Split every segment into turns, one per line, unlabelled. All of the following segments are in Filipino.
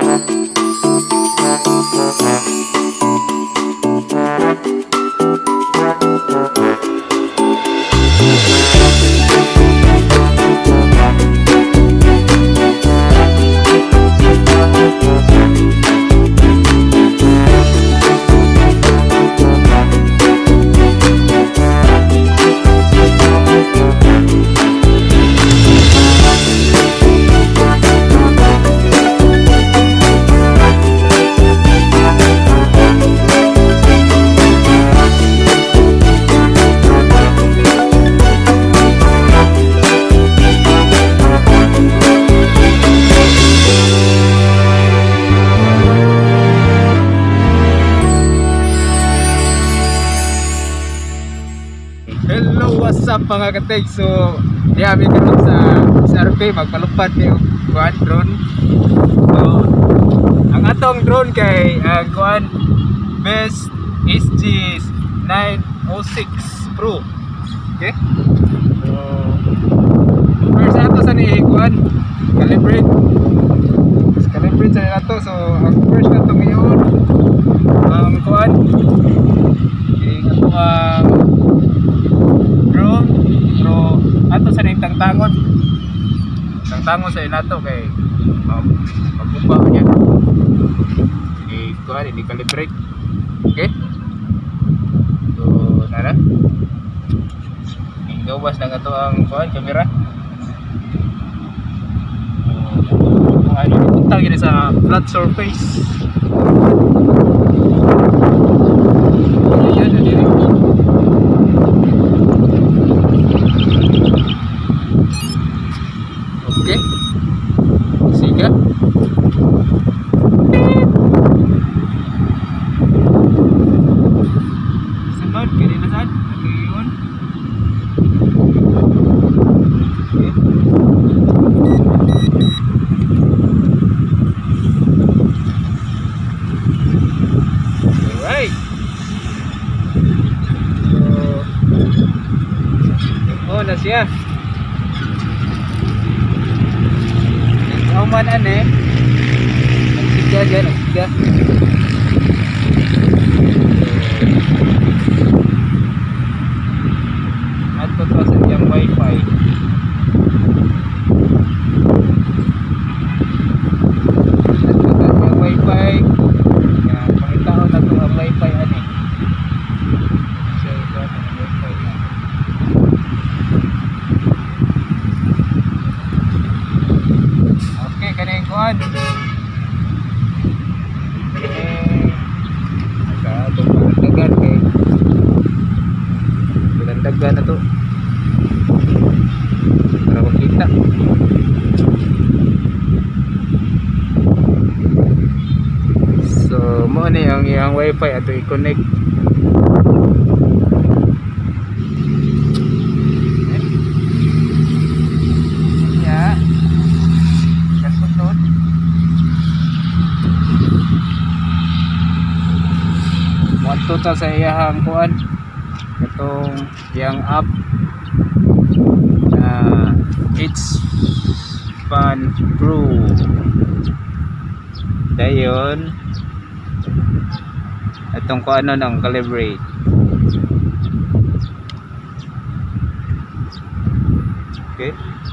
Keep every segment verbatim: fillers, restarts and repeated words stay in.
What's up mga kateg? So, di kami karon sa S R P magpalupad ni kuan drone. So, ang atong drone kay ang kuan Best S G nine oh six Pro. Okay? So, first ato sa ni kuan calibrate. Calibrate sa nato. So, ang first nato ngayon ang kuan ang ato ang drone pero ato sa ning tangtangon tangtangon sa inato kay magbumba niya i kuan ini calibrate. Okay, so nara ning gawas na ato ang kuan camera kung ano punta gini sa flat surface. Ayan, dili okay, siga sunod kini na sad yun. Okay, alright, so oh na siya. Uman ane siga dyan, siga at pagpasan yung wifi at pagpasan yung wifi yan, pangitaon na ito ang wifi ane. So ito ang wifi yan. Kaneng kuan eh sa itong dagan kay bilang dagan na to para makita. So mo ni ang iyang wifi ato i-connect. Total sa iyang kuan itong yang app na H-Fan Pro dayon itong kuan ng calibrate. Okay,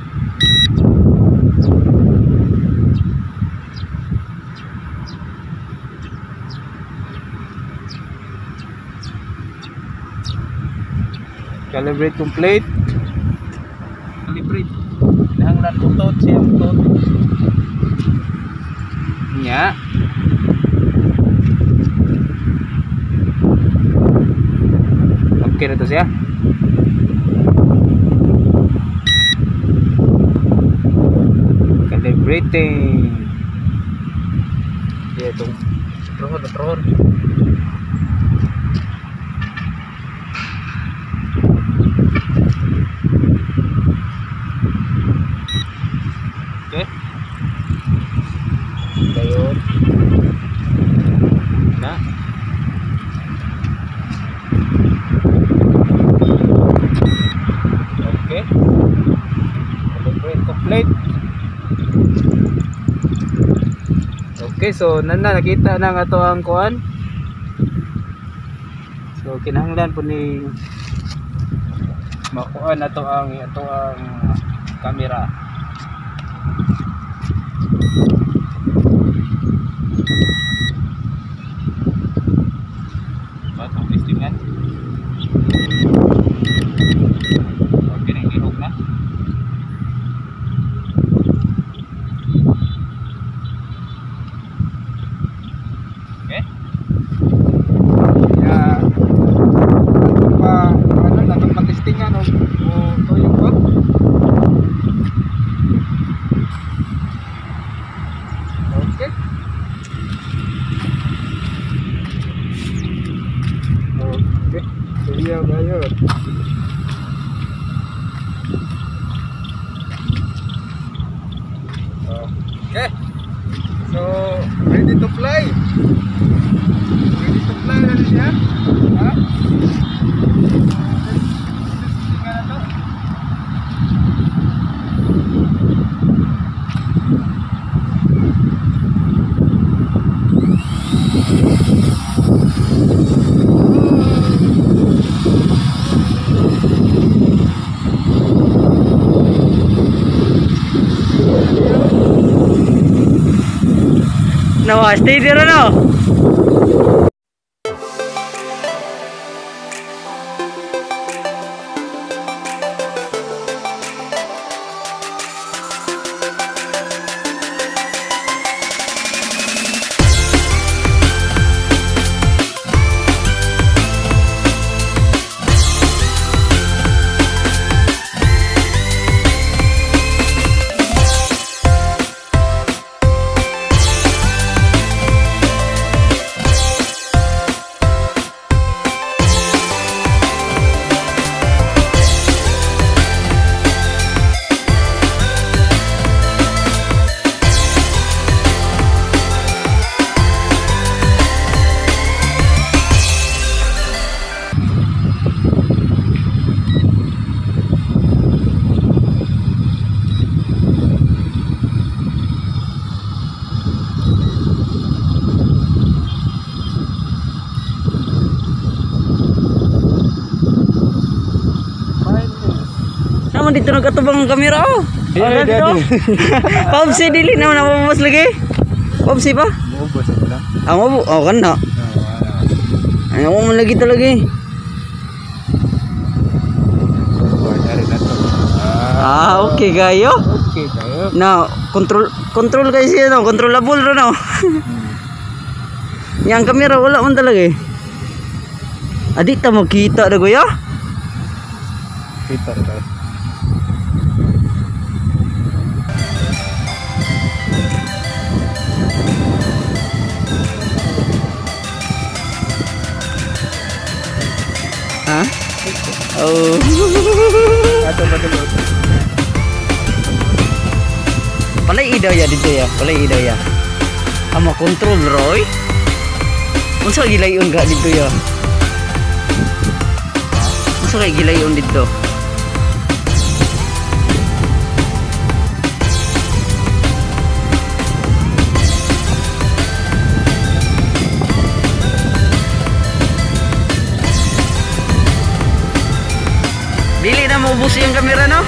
calibrate complete. Calibrate nahanglan utot siya utot nya. Okay na to siya. Calibrating ya itong trohon na trohon. Okay, dayon na okay, calibrate complete. Okay, so nana nakita na nga to ang kuan. So kinahanglan po ni makuha na to ang ito ang camera. Ba't ang testingan? Okay na, ihog na. Okay? Yeah. Natong pa, ano, natong patestingan o, o tuyo ba? Okay. Okay. Tuyo ba yun? Okay. So, ready to fly. Ready to fly na siya. Ha? Tingnan na to.
Nawa, stay there na. Naman dito nagkatubang ang kamera oh.
Dili, dili.
Popsi dili naman napapabos lagi. Popsi pa?
Maubos ako lang.
Ah, mo oh kan na. Ano mo man lagi to lagi. Ah, okay kayo.
Okay kayo.
Na, control control kayo siya no, controllable ro no. Yang kamera wala man talaga eh. Adi ta makita na kuya.
Kita tayo.
Ha? Oh.
Ato ba dito?
Palay idaw ya dito ya, palay idaw ya. Ama control Roy. Unsa gilayon ka dito ya? Unsa kay gilayon dito? Dili na maubos yung kamera no?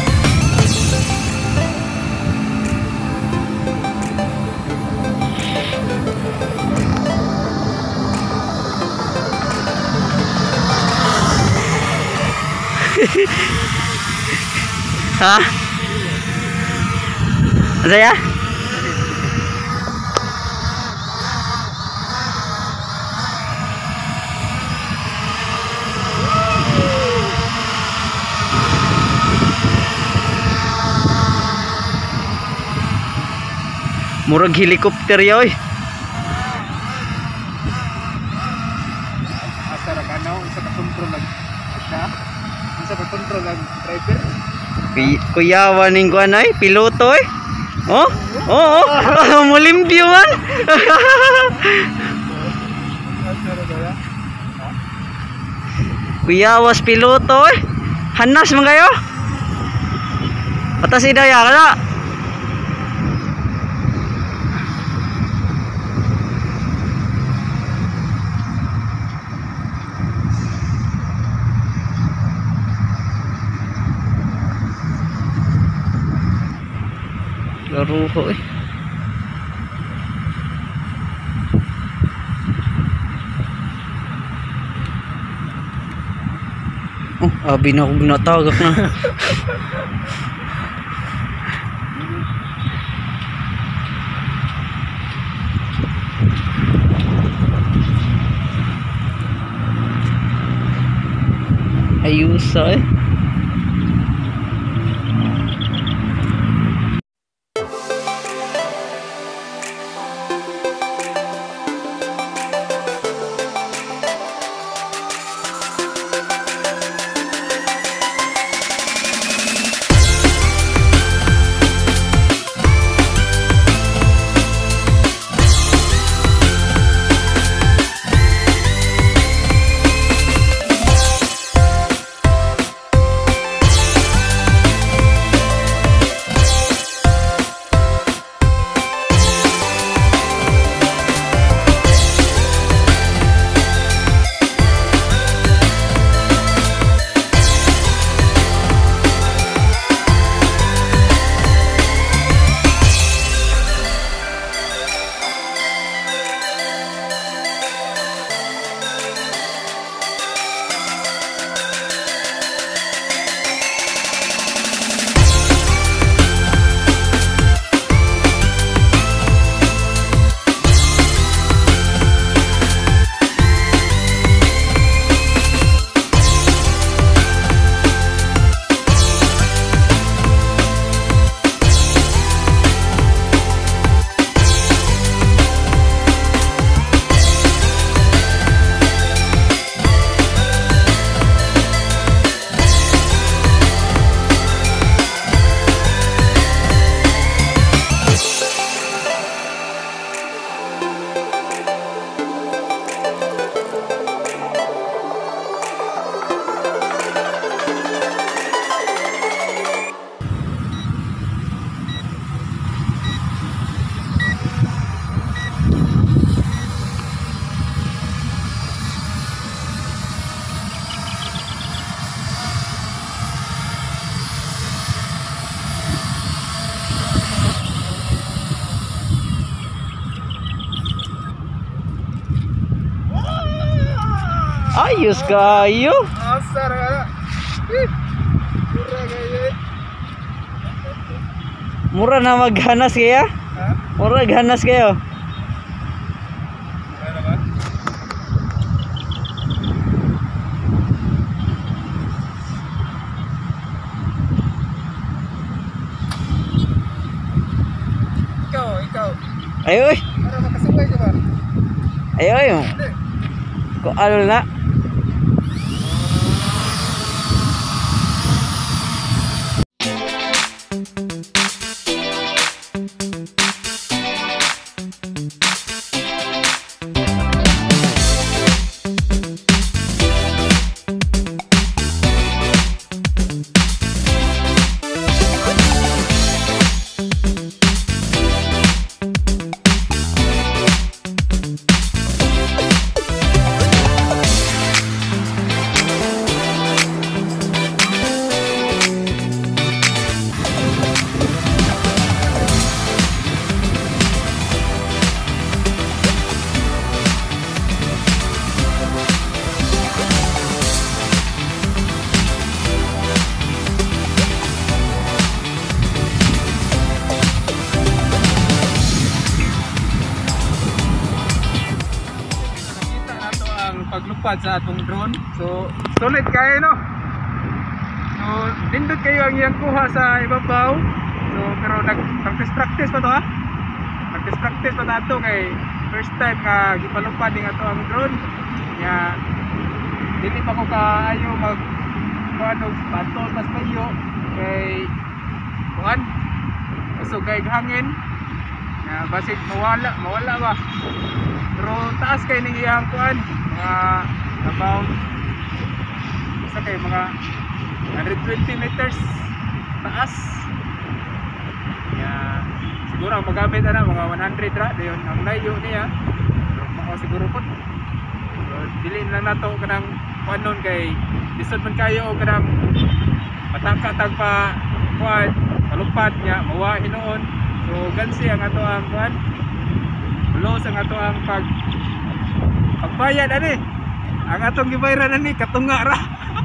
Ha? Ano ya? Murag helicopter yoy.
Asa ra kanaw isa ka control lang. Asa? Isa ka control lang driver.
Kuyawan ning kuan ay piloto eh. Oh? Oh, oh. Mulimpyo man. Kuyawas piloto eh. Hanas man kayo. Atas idaya kana. Karuho eh. Oh, abi na kong natagak na. Ayusa eh. Ayos kayo.
Asar ka. Mura kayo.
Mura na maghanas kaya?
Ha?
Mura ganas kayo.
Ano ba? Ikaw, ikaw.
Ayoy.
Para makasabay ka ba?
Ayoy. Ko ano na?
Paglupad sa atong drone. So, solid kayo no. So, nindot kayo ang iyang kuha sa ibabaw. So, pero nag-practice-practice pa to ha. Practice-practice pa nato kay first time nga gipalupad ning ato ang drone. Nga dili pa ko kaayo mag kuan og patol pas payo kay kuan. So, kay hangin. Nga basig mawala, mawala ba. Pero taas kay ning iyang kuan. Mga about isa kay mga one hundred twenty meters taas. Yeah, siguro ang magamit ana mga one hundred ra dayon ang layo niya. Pero mao siguro pod. So, dili lang nato kanang kuanon kay lisod man kayo o kanang matangka tag pa kuan malupad niya mawa hinuon. So So gansi ang ato ang kuan. Los ang ato ang pag pagbayad ani. Ang atong gibayran ani katunga ra.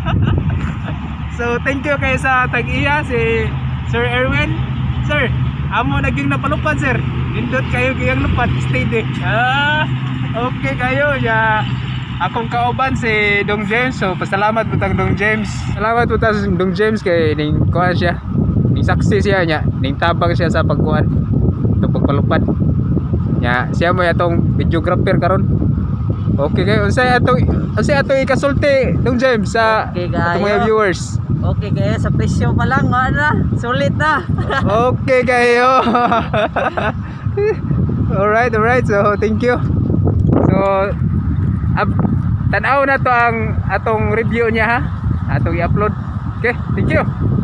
So thank you kay sa tag-iya si Sir Erwin. Sir, amo naging napalupad sir. Nindot kayo giyang lupad steady. Ah, okay kayo ya. Akong kauban si Dong James. So pasalamat butang Dong James. Salamat butang Dong James kay ning kuan siya. Ning saksi siya nya, ning tabang siya sa pagkuan. Ito pagpalupad. Ya, siya mo atong videographer karon. Okay kayo. Unsay atong unsay atong ikasulti Dong James sa
Okay,
atong
kayo.
mga viewers.
Okay kaya sa presyo pa lang, ano na, sulit na.
Okay kayo. Alright, alright. So thank you. So ab tanaw na to ang atong review niya ha. Atong i-upload. Okay, thank you.